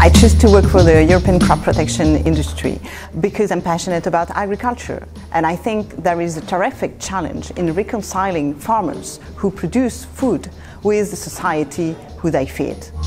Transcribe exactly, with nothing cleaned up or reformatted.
I choose to work for the European crop protection industry because I'm passionate about agriculture, and I think there is a terrific challenge in reconciling farmers who produce food with the society who they feed.